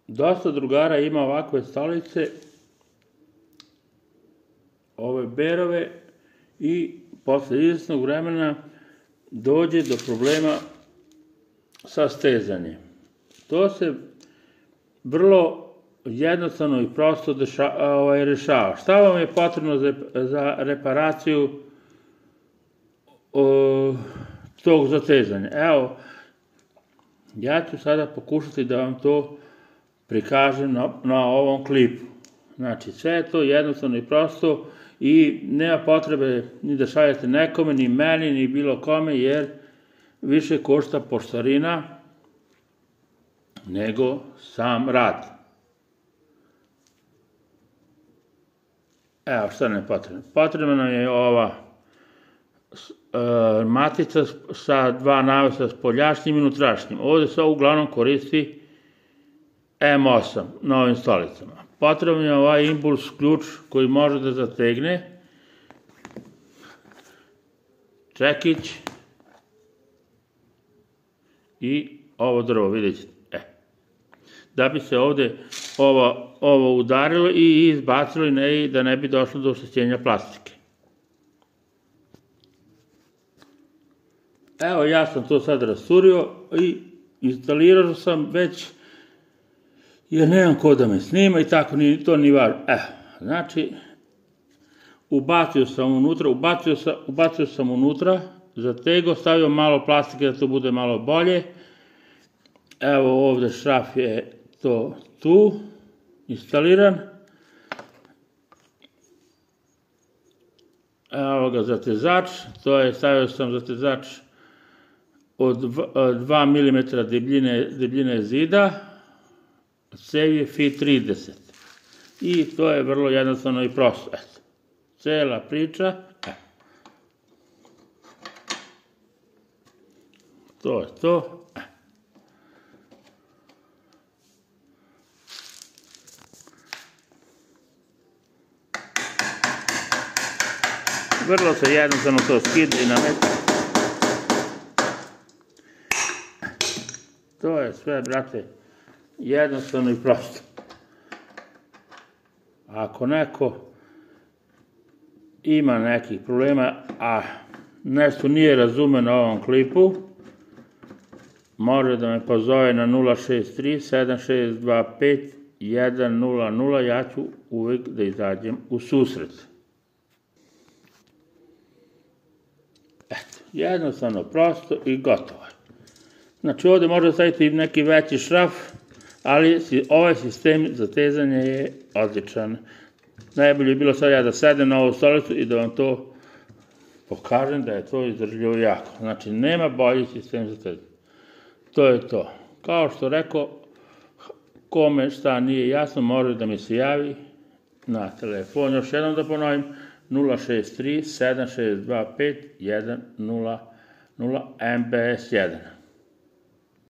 Dosta drugara ima ovakve stolice, ove berove, i posle izvesnog vremena dođe do problema sa stezanjem. To se vrlo jednostavno i prosto rešava. Šta vam je potrebno za reparaciju tog zatezanja? Evo, ja ću sada pokušati da vam to prikažem na ovom klipu. Znači, sve je to jednostavno i prosto i nema potrebe ni da šaljete nekome, ni meni, ni bilo kome, jer više košta poštarina nego sam rad. Evo šta nam je potrebno. Potrebna nam je ova matica sa dva navesa, spoljašnjim i unutrašnjim. Ovde se uglavnom koristi M8 na ovim stolicama. Potrebno je ovaj impuls ključ koji može da zategne, čekić i ovo drvo, vidjet ćete. Da bi se ovde ovo udarilo i izbacilo i da ne bi došlo do oštećenja plastike. Evo, ja sam to sad rasturio i instalirao sam već, jer nemam ko da me snima i tako, to ni važno. Evo, znači, ubacio sam unutra, zategao, stavio malo plastike da to bude malo bolje. Evo ovde šraf je to tu, instaliran. Evo ga zatezač, stavio sam zatezač od 2 mm debljine zida, cev je Fi 30. I to je vrlo jednostavno i prosto. Cela priča. To je to. Vrlo se jednostavno to skida i nameti. To je sve, brate, jednostavno i prosto. Ako neko ima nekih problema, a nešto nije razume na ovom klipu, može da me pozove na 063 7625 100, ja ću uvek da izađem u susret. Eto, jednostavno, prosto i gotovo. Znači, ovde možda staviti neki veći šraf, ali ovaj sistem zatezanja je odličan. Najbolje je bilo sad ja da sedem na ovu stolicu i da vam to pokažem da je to izdržljivo jako. Znači, nema bolji sistem zatezanja. To je to. Kao što rekao, kome šta nije jasno, može da mi se javi na telefon. Još jednom da ponovim, 063 7625 100 MBS 1.